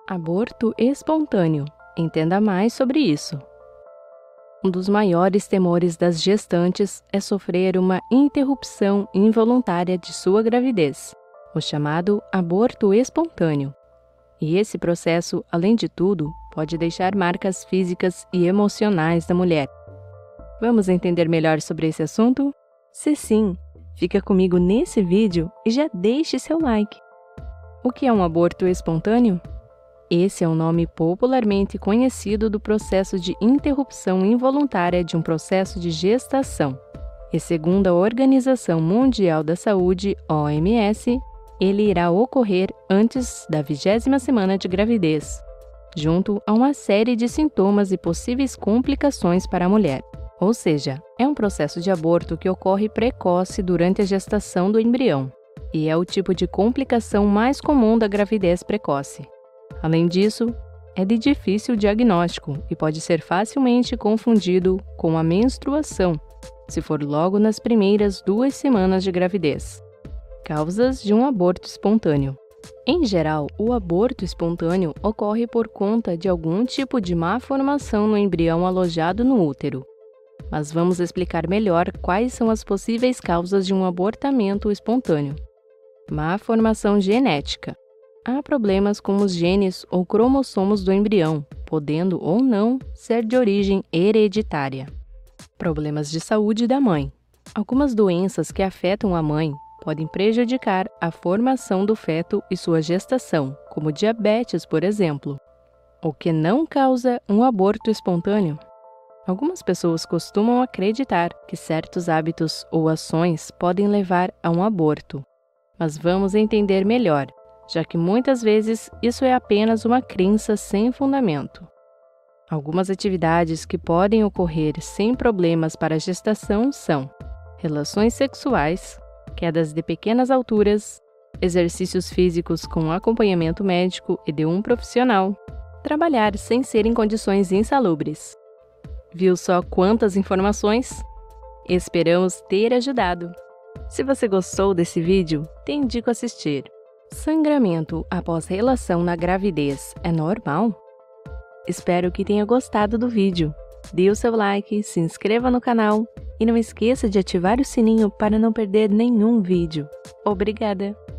Aborto espontâneo. Entenda mais sobre isso. Um dos maiores temores das gestantes é sofrer uma interrupção involuntária de sua gravidez, o chamado aborto espontâneo. E esse processo, além de tudo, pode deixar marcas físicas e emocionais da mulher. Vamos entender melhor sobre esse assunto? Se sim, fica comigo nesse vídeo e já deixe seu like. O que é um aborto espontâneo? Esse é o nome popularmente conhecido do processo de interrupção involuntária de um processo de gestação. E segundo a Organização Mundial da Saúde, OMS, ele irá ocorrer antes da 20ª semana de gravidez, junto a uma série de sintomas e possíveis complicações para a mulher. Ou seja, é um processo de aborto que ocorre precoce durante a gestação do embrião, e é o tipo de complicação mais comum da gravidez precoce. Além disso, é de difícil diagnóstico e pode ser facilmente confundido com a menstruação, se for logo nas primeiras 2 semanas de gravidez. Causas de um aborto espontâneo. Em geral, o aborto espontâneo ocorre por conta de algum tipo de má formação no embrião alojado no útero. Mas vamos explicar melhor quais são as possíveis causas de um abortamento espontâneo. Má formação genética. Há problemas com os genes ou cromossomos do embrião, podendo ou não ser de origem hereditária. Problemas de saúde da mãe. Algumas doenças que afetam a mãe podem prejudicar a formação do feto e sua gestação, como diabetes, por exemplo. O que não causa um aborto espontâneo? Algumas pessoas costumam acreditar que certos hábitos ou ações podem levar a um aborto. Mas vamos entender melhor, já que muitas vezes isso é apenas uma crença sem fundamento. Algumas atividades que podem ocorrer sem problemas para a gestação são relações sexuais, quedas de pequenas alturas, exercícios físicos com acompanhamento médico e de um profissional, trabalhar sem ser em condições insalubres. Viu só quantas informações? Esperamos ter ajudado! Se você gostou desse vídeo, te indico assistir. Sangramento após relação na gravidez é normal? Espero que tenha gostado do vídeo. Dê o seu like, se inscreva no canal e não esqueça de ativar o sininho para não perder nenhum vídeo. Obrigada!